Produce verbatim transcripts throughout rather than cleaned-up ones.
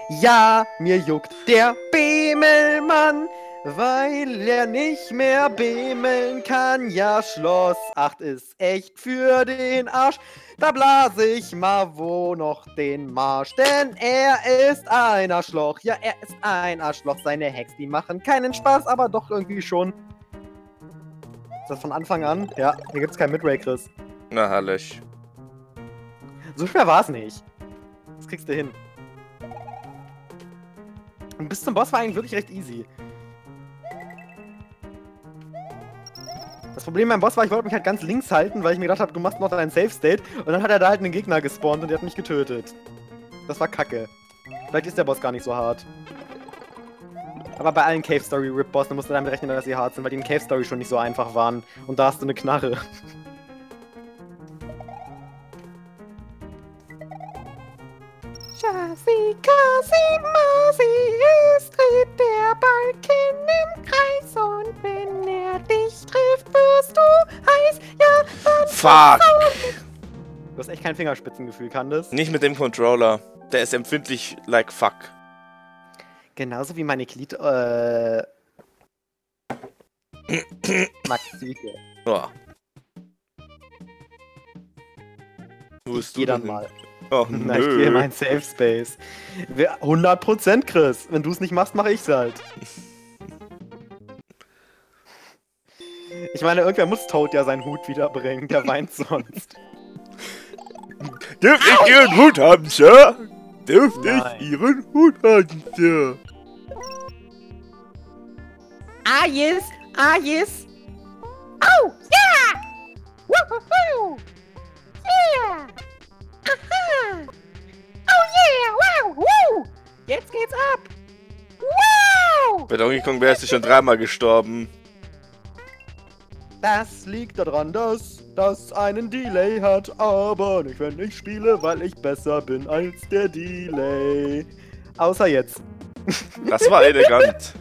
Ja, mir juckt der Bemelmann, weil er nicht mehr bemeln kann. Ja, Schloss acht ist echt für den Arsch. Da blase ich mal wo noch den Marsch. Denn er ist ein Arschloch. Ja, er ist ein Arschloch. Seine Hacks, die machen keinen Spaß, aber doch irgendwie schon. Ist das von Anfang an? Ja, hier gibt's kein Midway, Chris. Na, herrlich. So schwer war's nicht. Das kriegst du hin. Und bis zum Boss war eigentlich wirklich recht easy. Das Problem beim Boss war, ich wollte mich halt ganz links halten, weil ich mir gedacht habe, du machst noch deinen Safe State. Und dann hat er da halt einen Gegner gespawnt und der hat mich getötet. Das war kacke. Vielleicht ist der Boss gar nicht so hart. Aber bei allen Cave Story Rip Bossen musst du damit rechnen, dass sie hart sind, weil die in Cave Story schon nicht so einfach waren. Und da hast du eine Knarre. Schasi, Kasi, Masi, es dreht der Balken im Kreis und wenn er dich trifft, wirst du heiß, ja, dann... Fuck! Du hast echt kein Fingerspitzengefühl, kann das? Nicht mit dem Controller. Der ist empfindlich like fuck. Genauso wie meine Glied... äh... Maxike. Ja. Wo Ich bist geh du dann denn? mal. Oh, Na, ich gehe in meinen Safe Space. Wir- hundert Prozent, Chris. Wenn du es nicht machst, mache ich's halt. Ich meine, irgendwer muss Toad ja seinen Hut wiederbringen. Der weint sonst. Dürft ich Ihren Hut haben, Sir? Dürft Nein. ich Ihren Hut haben, Sir? Ah, yes! Ah, yes! Oh, yeah! Woohoo! Yeah! Aha! Oh, yeah! Wow! Woo! Jetzt geht's ab! Wow! Bei Donkey Kong wärst du schon dreimal gestorben. Das liegt daran, dass das einen Delay hat, aber nicht, wenn ich spiele, weil ich besser bin als der Delay. Außer jetzt. Das war elegant.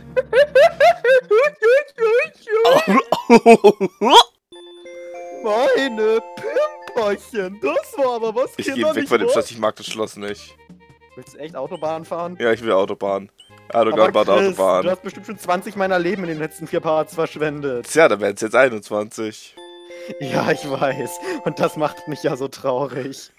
Meine Pimperchen, das war aber was, Ich Kinder, geh weg nicht von dem wahr? Schloss, ich mag das Schloss nicht. Willst du echt Autobahn fahren? Ja, ich will Autobahn. Autobahn, Aber baut Chris, Autobahn. du hast bestimmt schon zwanzig meiner Leben in den letzten vier Parts verschwendet. Tja, da wären es jetzt einundzwanzig. Ja, ich weiß. Und das macht mich ja so traurig.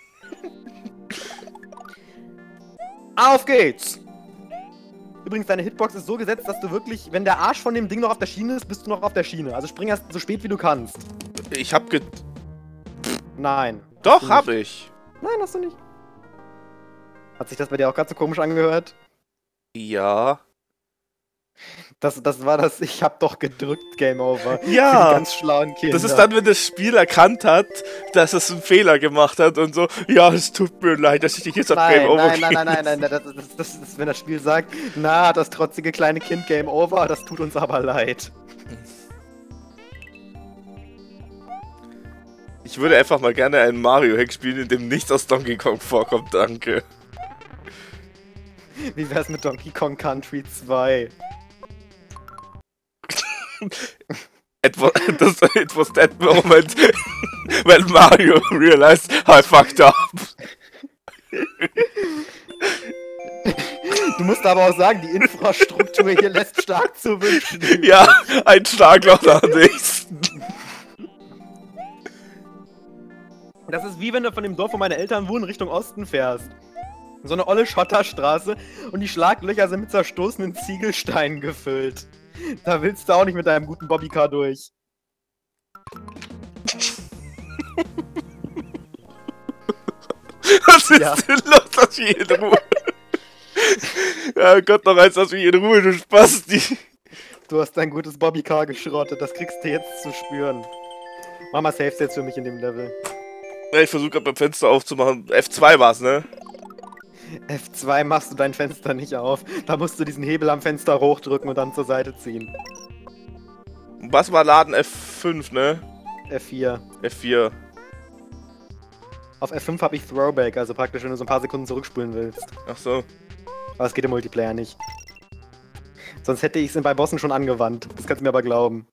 Auf geht's! Übrigens, deine Hitbox ist so gesetzt, dass du wirklich, wenn der Arsch von dem Ding noch auf der Schiene ist, bist du noch auf der Schiene. Also spring erst so spät wie du kannst. Ich hab ge... Nein. Doch, du hab nicht. ich. Nein, hast du nicht. Hat sich das bei dir auch gerade so komisch angehört? Ja. Das, das war das, ich hab doch gedrückt, Game Over. Für die Ja. ganz schlauen Kinder. Das ist dann, wenn das Spiel erkannt hat, dass es einen Fehler gemacht hat und so, ja, es tut mir leid, dass ich dich jetzt auf Nein, Game Over nein, nein, gehen nein, nein, nein, das, das, das ist, wenn das Spiel sagt, na, das trotzige kleine Kind Game Over, das tut uns aber leid. Ich würde einfach mal gerne einen Mario-Hack spielen, in dem nichts aus Donkey Kong vorkommt, danke. Wie wär's mit Donkey Kong Country zwei? It was, das, it was that moment when Mario realized I fucked up. Du musst aber auch sagen, die Infrastruktur hier lässt stark zu wünschen. Ja, ein Schlagloch nach dem nächsten. Das ist wie wenn du von dem Dorf, wo meine Eltern wohnen, Richtung Osten fährst. So eine olle Schotterstraße und die Schlaglöcher sind mit zerstoßenen Ziegelsteinen gefüllt. Da willst du auch nicht mit deinem guten Bobbycar durch. Was ist Ja. denn los? Lass mich in Ruhe. Ja Gott, noch eins, lass mich in Ruhe, du Spasti. Du hast dein gutes Bobbycar geschrottet, das kriegst du jetzt zu spüren. Mach mal Safe States für mich in dem Level. Ja, ich versuche gerade beim Fenster aufzumachen. F zwei war's, ne? F zwei machst du dein Fenster nicht auf. Da musst du diesen Hebel am Fenster hochdrücken und dann zur Seite ziehen. Was war Laden? F fünf, ne? F vier. F vier. Auf F fünf habe ich Throwback, also praktisch, wenn du so ein paar Sekunden zurückspulen willst. Ach so. Aber es geht im Multiplayer nicht. Sonst hätte ich es bei Bossen schon angewandt. Das kannst du mir aber glauben.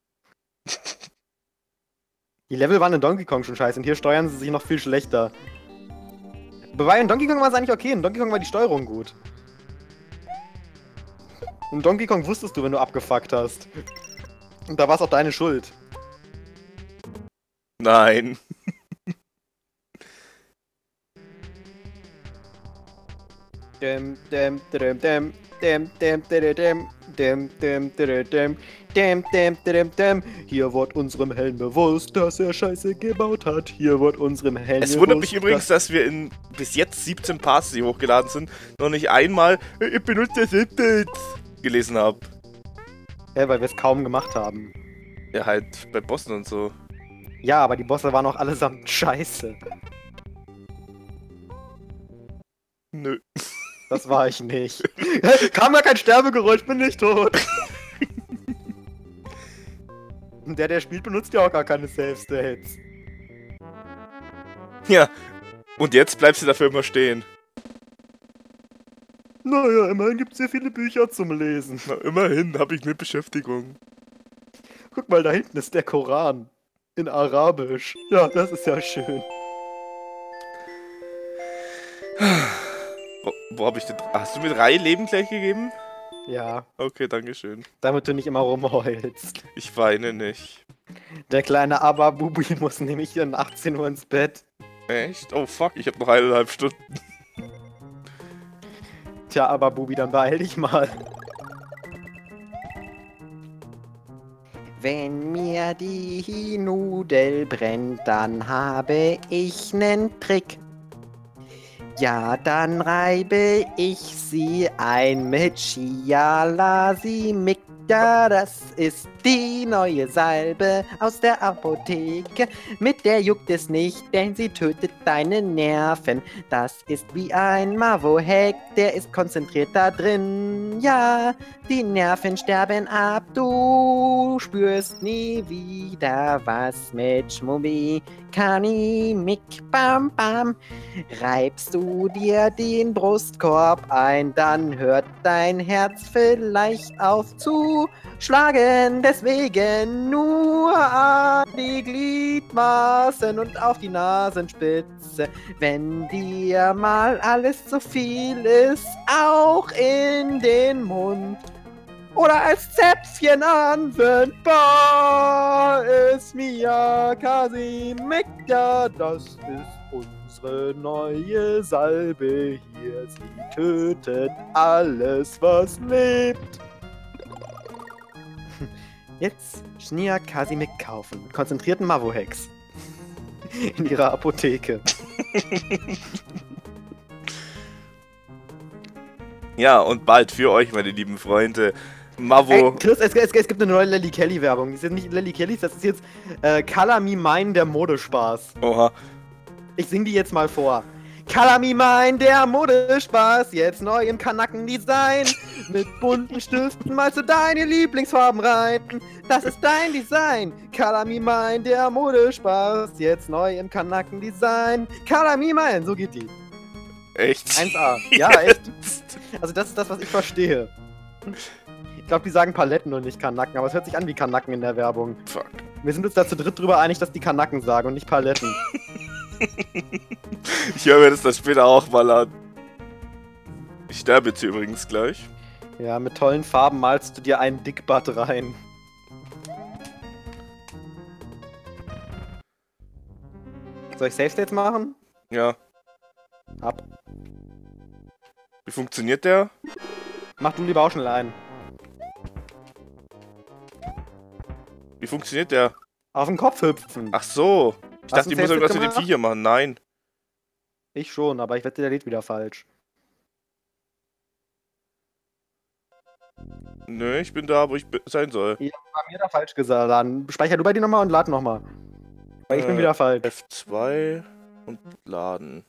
Die Level waren in Donkey Kong schon scheiße und hier steuern sie sich noch viel schlechter. Wobei in Donkey Kong war es eigentlich okay, in Donkey Kong war die Steuerung gut. Und Donkey Kong wusstest du, wenn du abgefuckt hast. Und da war es auch deine Schuld. Nein. Dem, dem, dem, dem, dem, dem, dem, dem, dem, dem, dem, dem, dem, dem, dem. Hier wird unserem Helden bewusst, dass er Scheiße gebaut hat. Hier wird unserem Helden Es bewusst, wundert mich übrigens, dass wir in bis jetzt siebzehn Parts, die hochgeladen sind, noch nicht einmal ich benutze das Update gelesen habe. Ja, weil wir es kaum gemacht haben. Ja, halt bei Bossen und so. Ja, aber die Bosse waren auch allesamt scheiße. Nö. Das war ich nicht. Kam gar kein Sterbegeräusch, bin nicht tot. Und der, der spielt, benutzt ja auch gar keine Save-States. Ja. Und jetzt bleibst du dafür immer stehen. Naja, immerhin gibt es hier viele Bücher zum Lesen. Na, immerhin habe ich eine Beschäftigung. Guck mal, da hinten ist der Koran. In Arabisch. Ja, das ist ja schön. Wo, wo habe ich denn... Hast du mir drei Leben gleich gegeben? Ja, Okay, dankeschön. damit du nicht immer rumheulst. Ich weine nicht. Der kleine Ababubi muss nämlich um achtzehn Uhr ins Bett. Echt? Oh fuck, ich habe noch eineinhalb Stunden. Tja, Ababubi, dann beeil dich mal. Wenn mir die Nudel brennt, dann habe ich nen Trick. Ja, dann reibe ich sie ein mit Chialasimig. Ja, das ist die neue Salbe aus der Apotheke. Mit der juckt es nicht, denn sie tötet deine Nerven. Das ist wie ein Mavohack, der ist konzentriert da drin. Ja, die Nerven sterben ab, du spürst nie wieder was mit Schmumbi. Kanimik, bam, bam. Reibst du dir den Brustkorb ein, dann hört dein Herz vielleicht auf zu schlagen. Deswegen nur an die Gliedmaßen und auf die Nasenspitze. Wenn dir mal alles zu viel ist, auch in den Mund. Oder als Zäpfchen anwendbar ist Mia Kasimik. Ja, das ist unsere neue Salbe hier. Sie tötet alles, was lebt. Jetzt Schnia Kasimik kaufen. Mit konzentrierten Mavohex. In ihrer Apotheke. Ja, und bald für euch, meine lieben Freunde, Mavo. Ey, Chris, es, es, es gibt eine neue Lelly Kelly Werbung. Das ist nicht Lelly Kellys, das ist jetzt äh, Color Me Mine, der Modespaß. Oha. Ich sing die jetzt mal vor. Color Me Mine, der Modespaß, jetzt neu im Kanacken-Design. Mit bunten Stiften malst du deine Lieblingsfarben rein. Das ist dein Design. Color Me Mine, der Modespaß, jetzt neu im Kanacken-Design. Color Me Mine, so geht die. Echt? eins A. Ja, echt. Also das ist das, was ich verstehe. Ich glaube, die sagen Paletten und nicht Kanacken, aber es hört sich an wie Kanacken in der Werbung. Fuck. Wir sind uns da zu dritt drüber einig, dass die Kanacken sagen und nicht Paletten. Ich höre mir das dann später auch mal an. Ich sterbe jetzt hier übrigens gleich. Ja, mit tollen Farben malst du dir einen Dickbart rein. Soll ich Safe States machen? Ja. Ab. Wie funktioniert der? Mach du lieber auch schnell einen. Wie funktioniert der? Auf den Kopf hüpfen. Ach so. Ich Hast dachte, du ich muss Safe irgendwas State mit dem gemacht? Viecher machen. Nein. Ich schon, aber ich wette, der lädt wieder falsch. Nö, ich bin da, wo ich be- sein soll. Ja, bei mir da falsch gesagt. Dann speicher du bei dir nochmal und lad nochmal. Weil ich bin Äh, wieder falsch. F zwei und laden.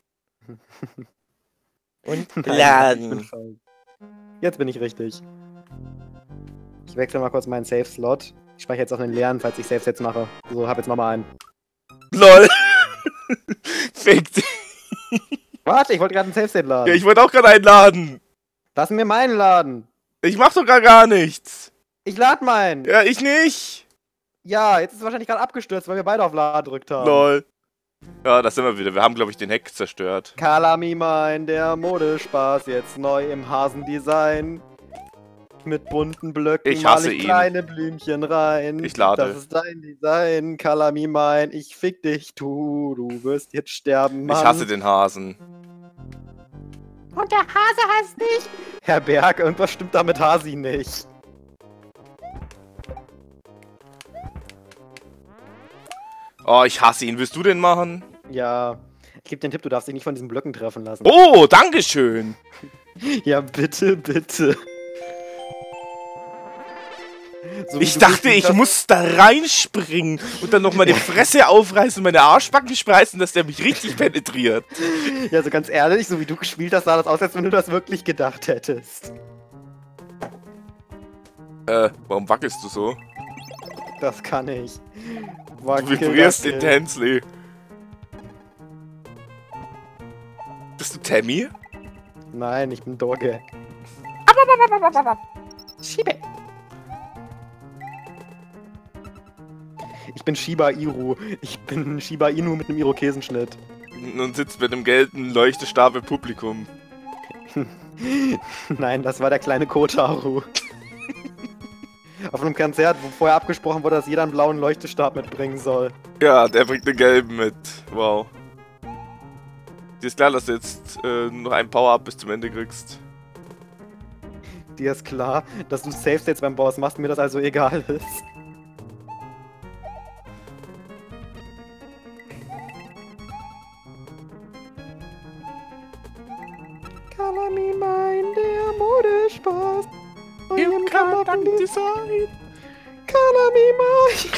Und laden. Ich bin falsch. Jetzt bin ich richtig. Ich wechsle mal kurz meinen Save-Slot. Ich speichere jetzt auf den leeren, falls ich Saves jetzt mache. So, hab jetzt nochmal einen. LOL! Fick dich. Warte, ich wollte gerade einen Save-State laden. Ja, ich wollte auch gerade einladen. Lass mir meinen laden. Ich mach doch gar gar nichts. Ich lade meinen. Ja, ich nicht. Ja, jetzt ist es wahrscheinlich gerade abgestürzt, weil wir beide auf Laden gedrückt haben. LOL. Ja, da sind wir wieder. Wir haben, glaube ich, den Hack zerstört. Kalami mein, der Modespaß, jetzt neu im Hasendesign. Mit bunten Blöcken Ich hasse mal ich ihn. kleine Blümchen rein. Ich lade. Das ist dein Design, Color Me Mine. Ich fick dich, du. Du wirst jetzt sterben, Mann. Ich hasse den Hasen. Und der Hase heißt nicht. Herr Berg, irgendwas stimmt da mit Hasi nicht. Oh, ich hasse ihn. Willst du den machen? Ja, ich gebe dir einen Tipp, du darfst dich nicht von diesen Blöcken treffen lassen. Oh, dankeschön. Ja, bitte, bitte. So wie Ich du dachte, bist, ich das- muss da reinspringen und dann nochmal die Fresse aufreißen und meine Arschbacken spreißen, dass der mich richtig penetriert. Ja, also ganz ehrlich, so wie du gespielt hast, sah das aus, als wenn du das wirklich gedacht hättest. Äh, warum wackelst du so? Das kann ich. Du Wackel, vibrierst wackel. intensely. Bist du Tammy? Nein, ich bin Dorge. Schiebe. Ich bin Shiba Iru. Ich bin Shiba Inu mit einem Irokesenschnitt. Und sitzt mit einem gelben Leuchtestab im Publikum. Nein, das war der kleine Kotaru. Auf einem Konzert, wo vorher abgesprochen wurde, dass jeder einen blauen Leuchtestab mitbringen soll. Ja, der bringt den gelben mit. Wow. Dir ist klar, dass du jetzt äh, noch ein Power-Up bis zum Ende kriegst. Dir ist klar, dass du Safe States beim Boss machst, mir das also egal ist. Color Me Mine, der Modespaß. Im Design. Color Me Mine.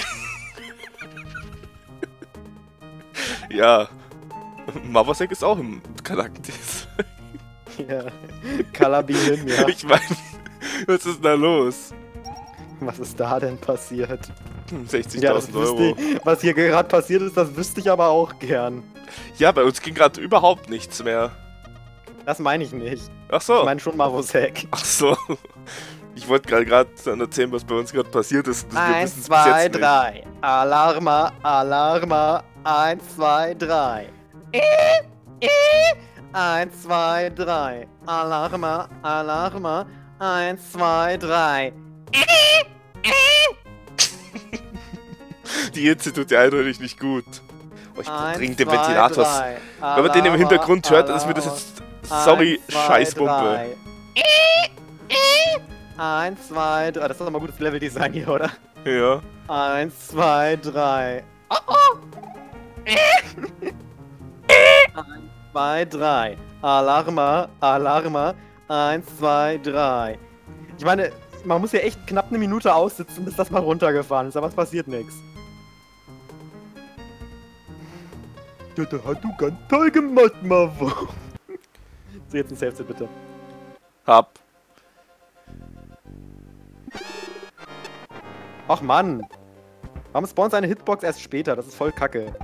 Ja. Mavosek ist auch im Galactis. Ja, Color Me Him, ja. Ich meine, was ist da los? Was ist da denn passiert? Ja, das sechzigtausend wüsste Euro. ich, was hier gerade passiert ist, das wüsste ich aber auch gern. Ja, bei uns ging gerade überhaupt nichts mehr. Das meine ich nicht. Ach so. Ich meine schon Mavosek. Ach so. Ich wollte gerade gerade erzählen, was bei uns gerade passiert ist. Wir Eins, wissen's bis zwei, jetzt nicht. drei. Alarma, Alarma. Eins, zwei, drei. Äh, äh. Eins, zwei, drei. Alarma, Alarma. Eins, zwei, drei. Die Hitze tut dir eindeutig nicht gut. Oh, ich brauch Eins, dringend den zwei, Ventilator. drei. Wenn man den im Alarma, Hintergrund hört, dann ist mir das Alarma. jetzt... Sorry, Eins, zwei, Scheißbumpe. drei. Eins, zwei, drei. Das ist doch mal gutes Leveldesign hier, oder? Ja. Eins, zwei, drei. Oh, oh. Eins, zwei, drei. Alarma, Alarma. Eins, zwei, drei. Ich meine, man muss ja echt knapp eine Minute aussitzen, bis das mal runtergefahren ist, aber es passiert nichts. Ja, das hast du ganz toll gemacht, Mavo. So, jetzt ein Save-Set bitte. Hab. Ach Mann. Warum spawnt eine Hitbox erst später? Das ist voll kacke.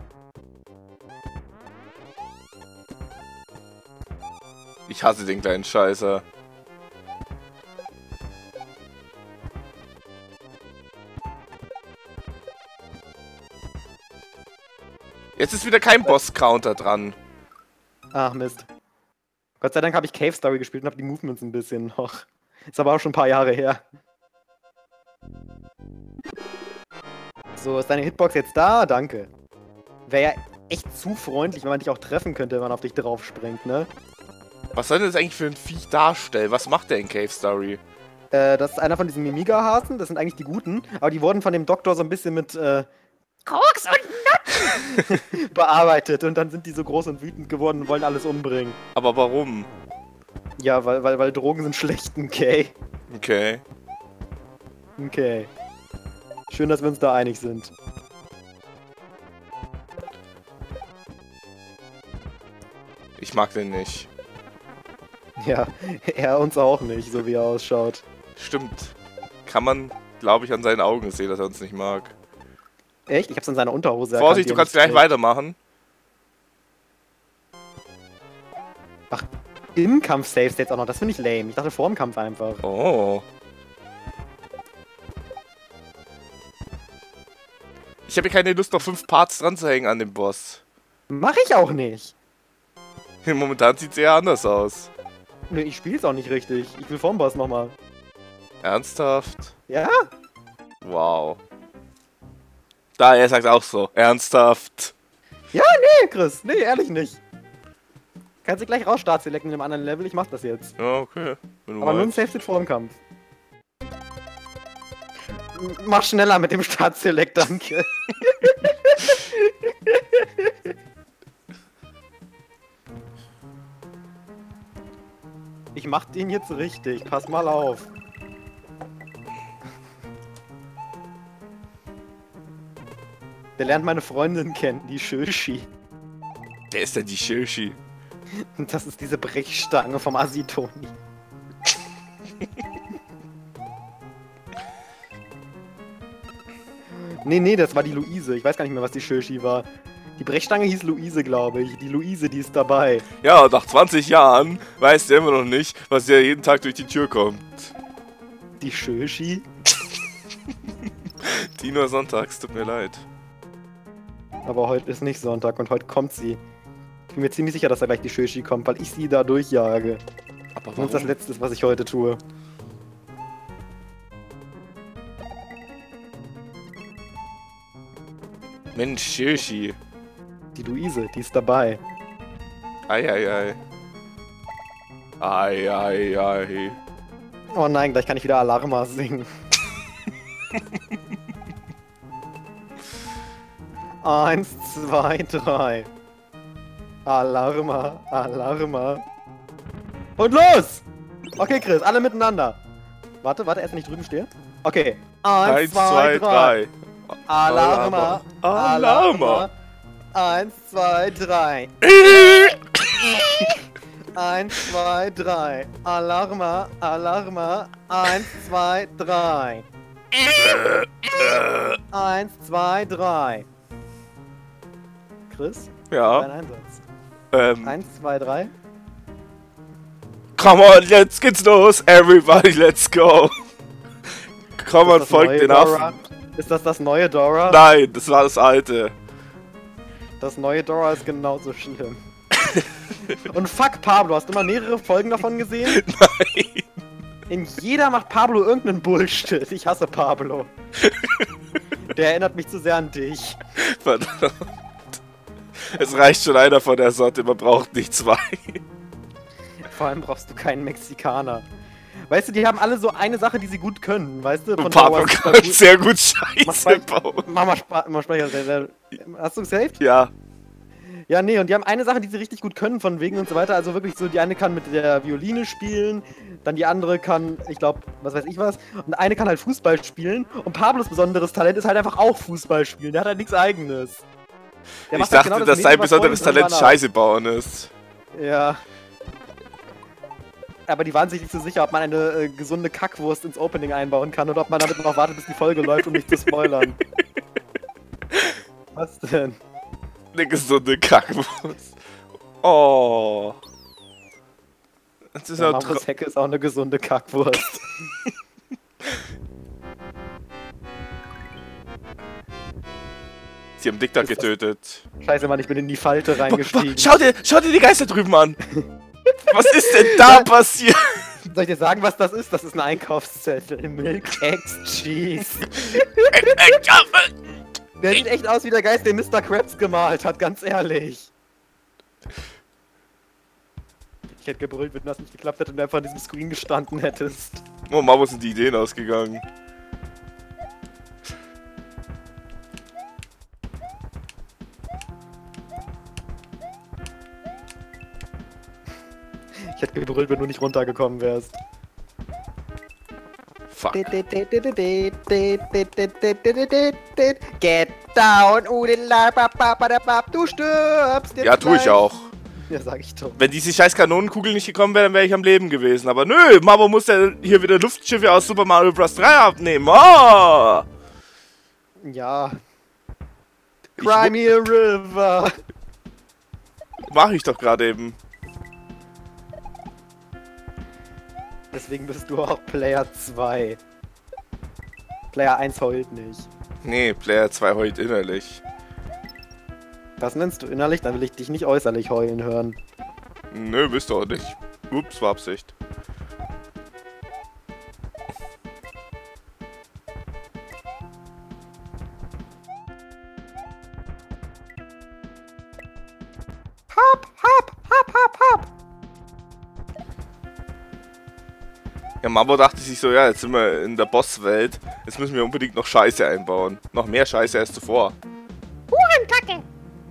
Ich hasse den kleinen Scheißer. Jetzt ist wieder kein Boss-Counter dran. Ach Mist. Gott sei Dank habe ich Cave Story gespielt und habe die Movements ein bisschen noch. Ist aber auch schon ein paar Jahre her. So, ist deine Hitbox jetzt da? Danke. Wäre ja echt zu freundlich, wenn man dich auch treffen könnte, wenn man auf dich drauf springt, ne? Was soll denn das eigentlich für ein Viech darstellen? Was macht der in Cave Story? Äh, das ist einer von diesen Mimiga-Hasen, das sind eigentlich die Guten, aber die wurden von dem Doktor so ein bisschen mit, äh, Koks und Nutten bearbeitet und dann sind die so groß und wütend geworden und wollen alles umbringen. Aber warum? Ja, weil, weil, weil Drogen sind schlecht, okay. Okay. Okay. Schön, dass wir uns da einig sind. Ich mag den nicht. Ja, er uns auch nicht, so wie er ausschaut. Stimmt. Kann man, glaube ich, an seinen Augen sehen, dass er uns nicht mag. Echt? Ich hab's an seiner Unterhose Vorsicht, du erkannt, kannst die er gleich nicht weitermachen. trägt. Im Kampf savest jetzt auch noch, das finde ich lame. Ich dachte vor dem Kampf einfach. Oh. Ich habe keine Lust, noch fünf Parts dran zu hängen an dem Boss. Mach ich auch nicht. Momentan sieht es eher anders aus. Nö, ich spiel's auch nicht richtig. Ich will vorm Boss nochmal. Ernsthaft? Ja? Wow. Da, er sagt auch so. Ernsthaft. Ja, nee, Chris. Nee, ehrlich nicht. Kannst du gleich raus Startselecten in einem anderen Level, ich mach das jetzt. Ja, okay. Wenn du Aber nur ein meinst. Safe-Sit vor dem Kampf. M- Mach schneller mit dem Startselect, danke. Ich mach den jetzt richtig, pass mal auf. Der lernt meine Freundin kennen, die Schöschi. Wer ist denn die Shirshi? Und das ist diese Brechstange vom Asitoni. Nee, nee, das war die Luise. Ich weiß gar nicht mehr, was die Schöschi war. Die Brechstange hieß Luise, glaube ich. Die Luise, die ist dabei. Ja, und nach zwanzig Jahren weiß der immer noch nicht, was der jeden Tag durch die Tür kommt. Die Schöschi? Die nur sonntags, tut mir leid. Aber heute ist nicht Sonntag und heute kommt sie. Ich bin mir ziemlich sicher, dass da gleich die Schöschi kommt, weil ich sie da durchjage. Aber Das ist das Letzte, was ich heute tue. Mensch, Shirshi. Die Luise, die ist dabei. Eieiei. Eieiei. Oh nein, gleich kann ich wieder Alarma singen. Eins, zwei, drei. Alarma, Alarma. Und los! Okay, Chris, alle miteinander. Warte, warte, erst wenn ich drüben stehe. Okay. Eins, Eins, zwei, zwei, drei. drei. Alarma, Alarma. Eins, zwei, drei. Eins, zwei, drei. Alarma, Alarma. Eins, zwei, drei. Eins, zwei, drei. Chris, dein Ja. Einsatz. Ähm. Eins, zwei, drei. Come on, jetzt geht's los. Everybody, let's go. Komm Ist on, das folgt neue den Dora? Affen. Ist das das neue Dora? Nein, das war das alte. Das neue Dora ist genauso schlimm. Und fuck Pablo, hast du mal mehrere Folgen davon gesehen? Nein. In jeder macht Pablo irgendeinen Bullshit. Ich hasse Pablo. Der erinnert mich zu sehr an dich. Verdammt. Es reicht schon einer von der Sorte, man braucht nicht zwei. Vor allem brauchst du keinen Mexikaner. Weißt du, die haben alle so eine Sache, die sie gut können, weißt du? Und Pablo Dora kann super sehr gut Mach Scheiße mal- bauen. Mach mal Spaß, mach Speicher. Hast du gesaved? Ja. Ja, nee, und die haben eine Sache, die sie richtig gut können, von wegen und so weiter. Also wirklich so, die eine kann mit der Violine spielen, dann die andere kann, ich glaube, was weiß ich was, und eine kann halt Fußball spielen. Und Pablos besonderes Talent ist halt einfach auch Fußball spielen. Der hat halt nichts Eigenes. Der Ich macht halt dachte, genau das dass sein Mädchen, was besonderes vorhin drin Talent war. Scheiße bauen ist. Ja. Aber die waren sich nicht so sicher, ob man eine äh, gesunde Kackwurst ins Opening einbauen kann oder ob man damit noch wartet, bis die Folge läuft, um nicht zu spoilern. Was denn? Eine gesunde Kackwurst. Oh. Das ist Ja, ja Markus tro- Hecke ist auch eine gesunde Kackwurst. Sie haben Dick da Ist das- getötet. Scheiße, Mann, ich bin in die Falte Boah, reingestiegen. schau dir, schau dir die Geister drüben an. Was ist denn da passiert? Soll ich dir sagen, was das ist? Das ist ein Einkaufszettel. Milk, Eggs, Cheese. Der sieht echt aus wie der Geist, den Mister Krabs gemalt hat, ganz ehrlich. Ich hätte gebrüllt, wenn das nicht geklappt hätte und du einfach an diesem Screen gestanden hättest. Oh Mann, wo sind die Ideen ausgegangen? Ich hätte gebrüllt, wenn du nicht runtergekommen wärst. Fuck. Get down, Udelababababab, du stirbst jetzt Ja, tu ich gleich. auch. Ja, sag ich doch. Wenn diese scheiß Kanonenkugel nicht gekommen wäre, dann wäre ich am Leben gewesen. Aber nö, Mama muss ja hier wieder Luftschiffe aus Super Mario Bros. drei abnehmen. Oh! Ja. Ich Cry me a river. Mach ich doch gerade eben. Deswegen bist du auch Player zwei. Player eins heult nicht. Nee, Player zwei heult innerlich. Das nennst du innerlich, dann will ich dich nicht äußerlich heulen hören. Nö, bist du auch nicht. Ups, war Absicht. Ja, Mabo dachte sich so, ja, jetzt sind wir in der Bosswelt. Jetzt müssen wir unbedingt noch Scheiße einbauen. Noch mehr Scheiße als zuvor. Hurenkacke!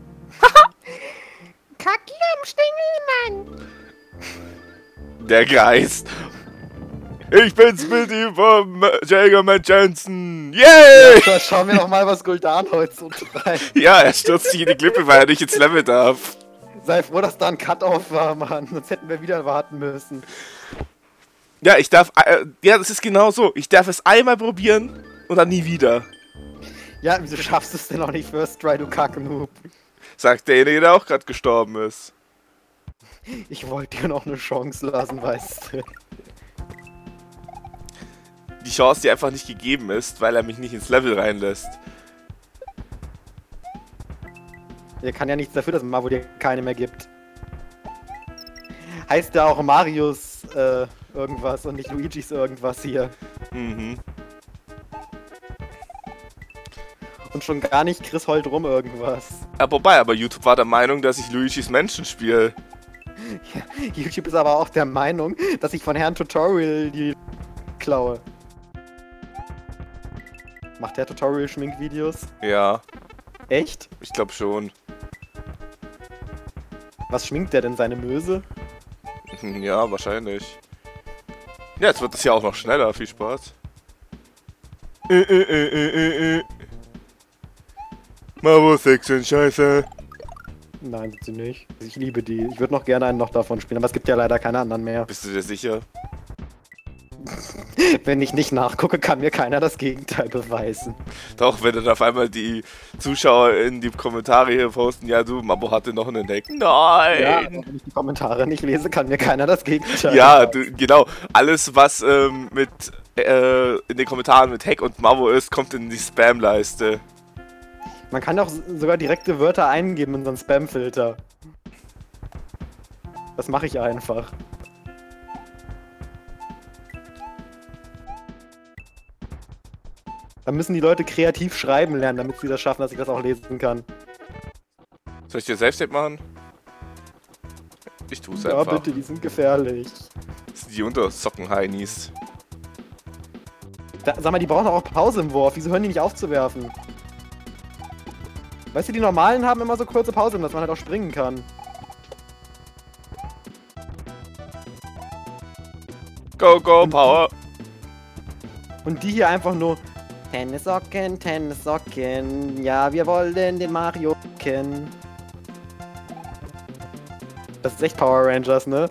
Kacki am Stängel, Mann! Der Geist. Ich bin's mit ihm vom Jägerman Jensen. Yay! Ja, schauen wir doch mal, was Gul'dan heute so treibt. Ja, er stürzt sich in die Klippe, weil er nicht ins Level darf. Sei froh, dass da ein Cut-Off war, Mann. Sonst hätten wir wieder warten müssen. Ja, ich darf... Äh, ja, das ist genau so. Ich darf es einmal probieren und dann nie wieder. Ja, wieso schaffst du es denn noch nicht First Try, du Kackennoob? Sagt derjenige, der auch gerade gestorben ist. Ich wollte dir noch eine Chance lassen, weißt du. Die Chance, die einfach nicht gegeben ist, weil er mich nicht ins Level reinlässt. Er kann ja nichts dafür, dass Marvo dir keine mehr gibt. Heißt ja auch Marius äh, irgendwas und nicht Luigis irgendwas hier. Mhm. Und schon gar nicht Chris Holt rum irgendwas. Ja, wobei, aber YouTube war der Meinung, dass ich Luigis Menschen spiele. Ja, YouTube ist aber auch der Meinung, dass ich von Herrn Tutorial die klaue. Macht der Tutorial Schminkvideos? Ja, Echt? ich glaube schon. Was schminkt der denn, seine Möse? Ja, wahrscheinlich. Ja, jetzt wird es ja auch noch schneller. Viel Spaß. Äh, äh, äh, äh, äh. Marvo sechs sind scheiße. Nein, bitte nicht. Ich liebe die. Ich würde noch gerne einen noch davon spielen, aber es gibt ja leider keine anderen mehr. Bist du dir sicher? Wenn ich nicht nachgucke, kann mir keiner das Gegenteil beweisen. Doch, wenn dann auf einmal die Zuschauer in die Kommentare hier posten, ja du, Mabo hatte noch einen Hack. Nein! Ja, aber wenn ich die Kommentare nicht lese, kann mir keiner das Gegenteil Ja, beweisen. du, genau. Alles, was ähm, mit äh, in den Kommentaren mit Hack und Mabo ist, kommt in die Spam-Leiste. Man kann auch sogar direkte Wörter eingeben in so einen Spam-Filter. Das mache ich einfach. Dann müssen die Leute kreativ schreiben lernen, damit sie das schaffen, dass ich das auch lesen kann. Soll ich dir Selbsttape machen? Ich tu's Ja, einfach. bitte, die sind gefährlich. Das sind die Untersocken-Heinis. Da, sag mal, die brauchen auch Pause im Wurf. Wieso hören die nicht aufzuwerfen? Weißt du, die normalen haben immer so kurze Pausen, dass man halt auch springen kann. Go, go, Power! Und die hier einfach nur Tennissocken, Tennissocken, ja, wir wollen den Mario kennen. Das ist echt Power Rangers, ne?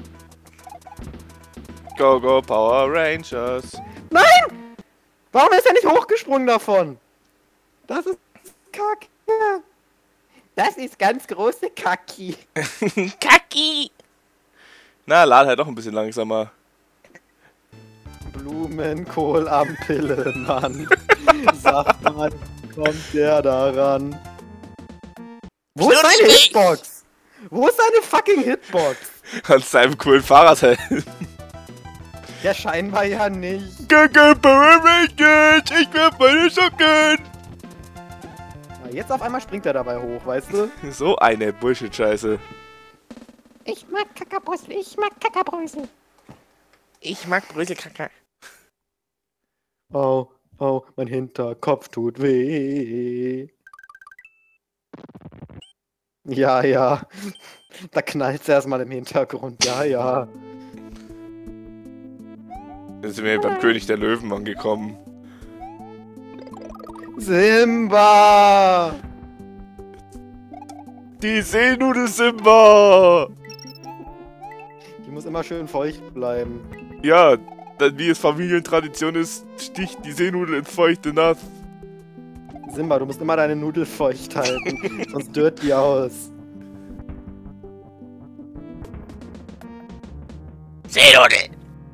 Go, go, Power Rangers! Nein! Warum ist er nicht hochgesprungen davon? Das ist Kacke. Das ist ganz große Kacki. Kacki! Na, lad halt doch ein bisschen langsamer. Blumenkohlampille, Mann. Sag mal, kommt der daran? Wo ist seine Hitbox? Wo ist seine fucking Hitbox? An seinem coolen Fahrradhelm. Ja, scheinbar ja nicht. Go, go, Power Rangers! Ich werf meine Socken! Na, jetzt auf einmal springt er dabei hoch, weißt du? So eine Bullshit-Scheiße. Ich mag Kackerbrüssel, ich mag Kackerbrösel. Ich mag Bröselkacke. Oh, oh, mein Hinterkopf tut weh. Ja, ja. Da knallt's erstmal im Hintergrund. Ja, ja. Jetzt sind wir beim König der Löwen angekommen. Simba! Die Seenudel Simba! Die muss immer schön feucht bleiben. Ja, dann wie es Familientradition ist, sticht die Seenudel ins feuchte Nass. Simba, du musst immer deine Nudel feucht halten, sonst dürrt die aus. Seenudel!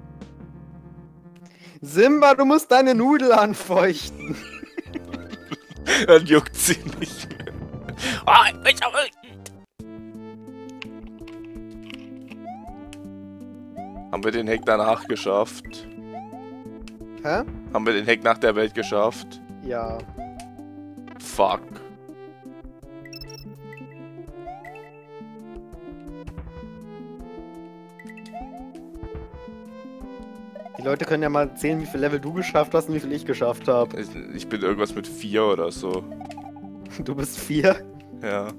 Simba, du musst deine Nudel anfeuchten. Dann juckt sie nicht mehr. Oh, ich bin so wütend! Haben wir den Hack danach geschafft? Hä? Haben wir den Hack nach der Welt geschafft? Ja. Fuck. Die Leute können ja mal zählen, wie viel Level du geschafft hast und wie viel ich geschafft habe. Ich, ich bin irgendwas mit vier oder so. Du bist vier? Ja.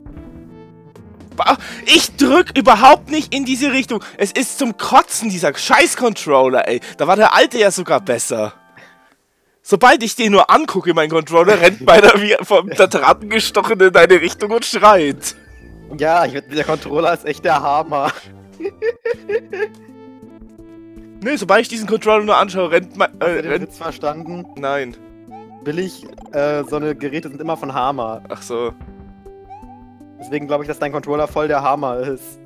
Ich drück überhaupt nicht in diese Richtung. Es ist zum Kotzen, dieser Scheiß-Controller, ey. Da war der alte ja sogar besser. Sobald ich den nur angucke, mein Controller, rennt meiner wie vom der Drachen gestochen in deine Richtung und schreit. Ja, ich, der Controller ist echt der Hammer. Nee, sobald ich diesen Controller nur anschaue, rennt mein... Äh, Hast du den rennt... Witz verstanden? Nein. Billig, äh, so eine Geräte sind immer von Hammer. Ach so. Deswegen glaube ich, dass dein Controller voll der Hammer ist.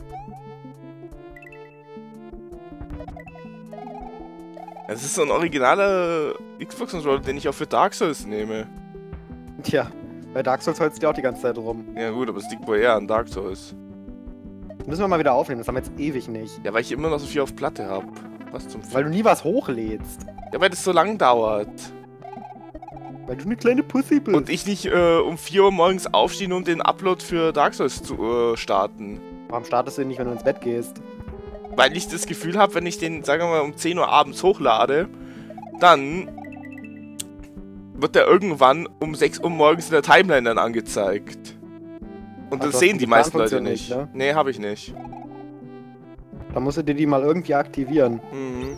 Es ist so ein originaler Xbox-Controller, den ich auch für Dark Souls nehme. Tja, bei Dark Souls holst du ja auch die ganze Zeit rum. Ja gut, aber es liegt wohl eher an Dark Souls. Das müssen wir mal wieder aufnehmen, das haben wir jetzt ewig nicht. Ja, weil ich immer noch so viel auf Platte habe. Was zum F Weil du nie was hochlädst. Ja, weil das so lang dauert. Weil du eine kleine Pussy bist. Und ich nicht äh, um vier Uhr morgens aufstehen, um den Upload für Dark Souls zu äh, starten. Warum startest du ihn nicht, wenn du ins Bett gehst? Weil ich das Gefühl habe, wenn ich den, sagen wir mal, um zehn Uhr abends hochlade, dann wird der irgendwann um sechs Uhr morgens in der Timeline dann angezeigt. Und Ach, das du sehen hast die die meisten Leute Planfunktion nicht. nicht, ne? Nee, habe ich nicht. Da musst du dir die mal irgendwie aktivieren. Mhm.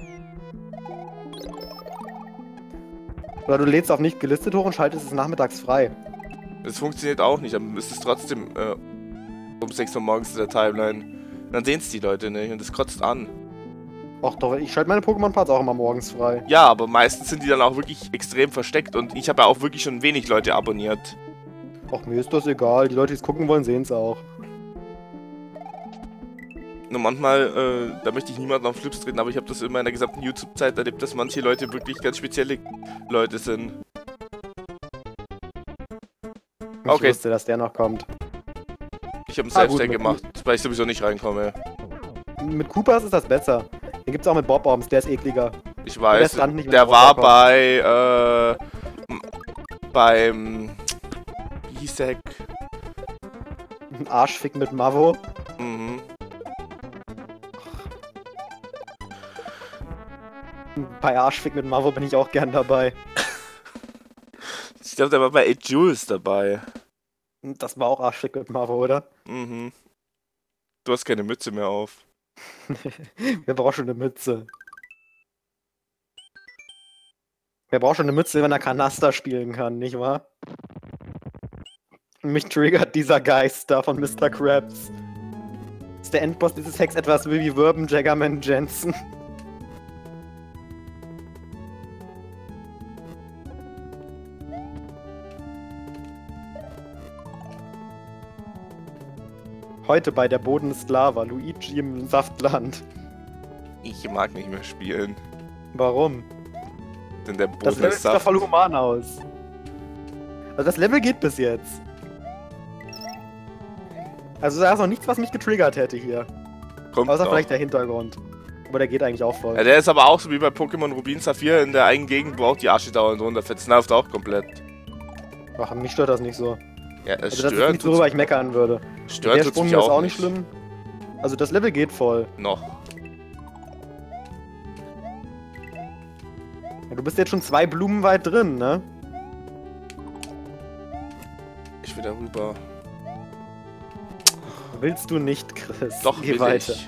Oder du lädst auf nicht gelistet hoch und schaltest es nachmittags frei. Das funktioniert auch nicht, aber es ist trotzdem äh, um sechs Uhr morgens in der Timeline. Dann sehen es die Leute nicht und das kotzt an. Ach doch, ich schalte meine Pokémon-Parts auch immer morgens frei. Ja, aber meistens sind die dann auch wirklich extrem versteckt und ich habe ja auch wirklich schon wenig Leute abonniert. Ach, mir ist das egal. Die Leute, die es gucken wollen, sehen es auch. Nur manchmal, äh, da möchte ich niemanden auf Flips treten, aber ich habe das in meiner gesamten YouTube-Zeit erlebt, dass manche Leute wirklich ganz spezielle Leute sind. Ich Okay. wusste, dass der noch kommt. Ich habe einen Ah, gut, Self-Tag mit gemacht, weil ich sowieso nicht reinkomme. Mit Koopas ist das besser. Den gibt's auch mit Bob-Bombs, der ist ekliger. Ich der weiß, stand nicht, wenn der er war runterkommt. bei, äh, m- beim, wie hieß der Hack? Ein Arschfick mit Mavo. Mhm. Bei Arschfick mit Mavo bin ich auch gern dabei. Ich glaube, der war bei eight Jules dabei. Das war auch Arschfick mit Mavo, oder? Mhm. Du hast keine Mütze mehr auf. Wer braucht schon eine Mütze? Wer braucht schon eine Mütze, wenn er Kanaster spielen kann, nicht wahr? Mich triggert dieser Geist da von Mister Krabs. Ist der Endboss dieses Hacks etwas wie Wirben Jaggerman Jensen? Heute bei Der Boden ist Lava, Luigi im Saftland. Ich mag nicht mehr spielen. Warum? Denn der Das Boden Level ist sieht doch Saft. voll human aus. Also das Level geht bis jetzt. Also da ist noch nichts, was mich getriggert hätte hier. Kommt Außer noch. vielleicht der Hintergrund. Aber der geht eigentlich auch voll. Ja, der ist aber auch so wie bei Pokémon Rubin Saphir in der eigenen Gegend, wo auch die Asche dauernd runterfällt. Das nervt auch komplett. Ach, mich stört das nicht so. Ja, es Also das ist stört, nicht so, worüber ich meckern würde. stört Der tut's Sprung mich ist auch, auch nicht schlimm. Also das Level geht voll. Noch. Ja, du bist jetzt schon zwei Blumen weit drin, ne? Ich will darüber. Willst du nicht, Chris? Doch, Geh will weiter. ich.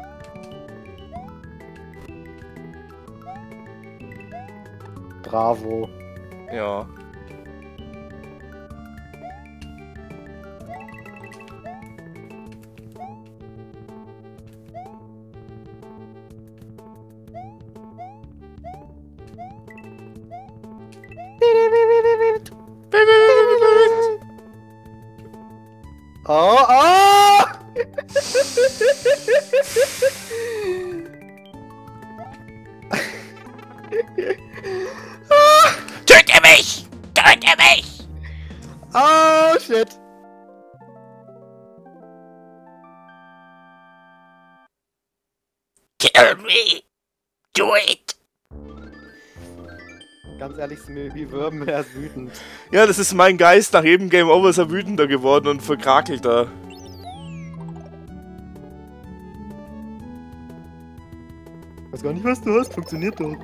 Bravo. Ja. Oh, oh! Töte mich! Töte mich! Oh, shit! Kill me! Do it! Ganz ehrlich, ist mir wie Würmen, er ist wütend. Ja, das ist mein Geist. Nach jedem Game Over ist er wütender geworden und verkrakelter. Was gar nicht, was du hast. Funktioniert doch.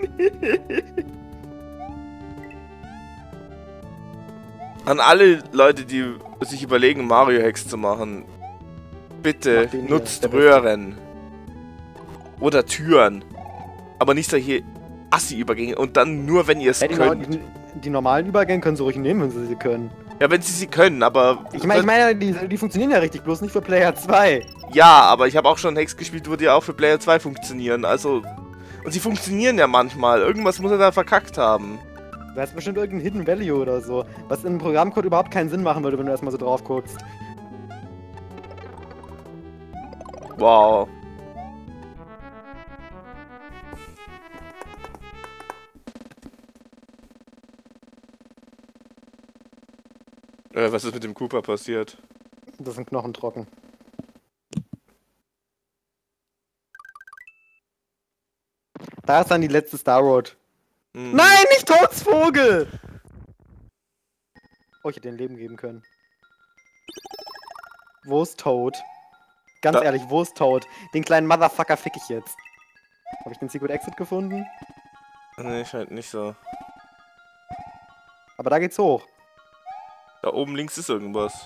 An alle Leute, die sich überlegen, Mario-Hacks zu machen, bitte Mach den hier, nutzt der Röhren. Oder Türen. Aber nicht solche Assi-Übergänge. Und dann nur, wenn ihr es Ja, die, könnt. die, die normalen Übergänge können sie ruhig nehmen, wenn sie sie können. Ja, wenn sie sie können, aber... Ich meine, ich meine, die, die funktionieren ja richtig, bloß nicht für Player zwei. Ja, aber ich habe auch schon Hacks gespielt, wo die auch für Player zwei funktionieren. Also... Und sie funktionieren ja manchmal. Irgendwas muss er da verkackt haben. Du hast bestimmt irgendein Hidden Value oder so, was in einem Programmcode überhaupt keinen Sinn machen würde, wenn du erstmal so drauf guckst. Wow. Äh, was ist mit dem Cooper passiert? Das sind Knochen trocken. Da ist dann die letzte Star Road. Mhm. Nein, nicht Toads Vogel! Oh, ich hätte den Leben geben können. Wo ist Toad? Ganz Da. ehrlich, wo ist Toad? Den kleinen Motherfucker fick ich jetzt. Habe ich den Secret Exit gefunden? Nee, scheint nicht so. Aber da geht's hoch. Da oben links ist irgendwas.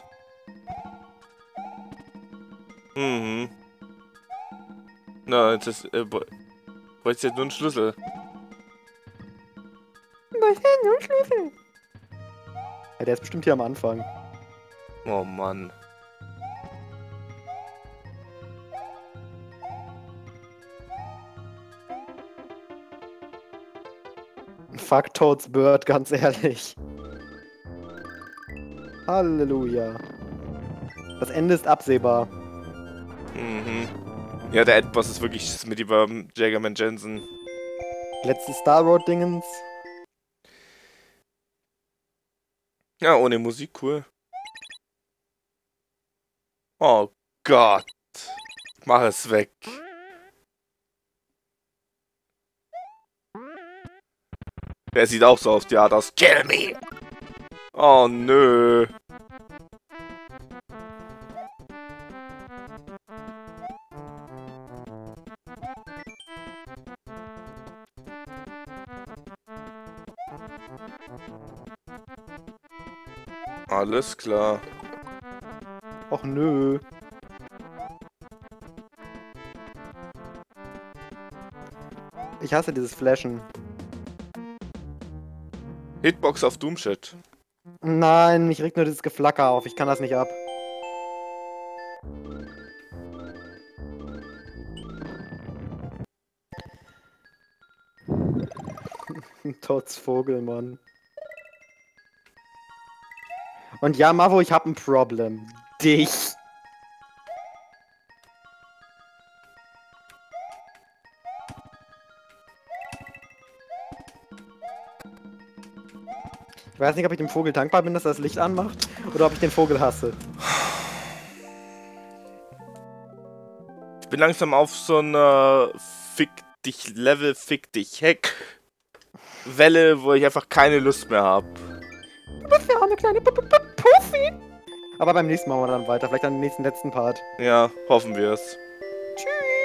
Mhm. Na, jetzt ist... Äh, br- bräuchte jetzt nur einen Schlüssel. Was ist denn nur ein Schlüssel? Ja, der ist bestimmt hier am Anfang. Oh Mann. Fuck Toads Bird, ganz ehrlich. Halleluja. Das Ende ist absehbar. Mhm. Ja, der Endboss ist wirklich Smitty beim Jaggerman Jensen. Letztes Star Road Dingens. Ja, ohne Musik, cool. Oh Gott. Mach es weg. Der sieht auch so auf die Art aus. Kill me! Oh nö. Alles klar. Och nö. Ich hasse dieses Flashen. Hitbox auf Doomshit. Nein, mich regt nur dieses Geflacker auf. Ich kann das nicht ab. Toads Vogel, Mann. Und ja, Mavo, ich hab ein Problem. Dich. Ich weiß nicht, ob ich dem Vogel dankbar bin, dass er das Licht anmacht, oder ob ich den Vogel hasse. Ich bin langsam auf so einer Fick dich Level, Fick dich Hack Welle, wo ich einfach keine Lust mehr habe. Du bist ja auch eine kleine P -P -P Pussy. Aber beim nächsten Mal machen wir dann weiter, vielleicht an den nächsten letzten Part. Ja, hoffen wir es. Tschüss.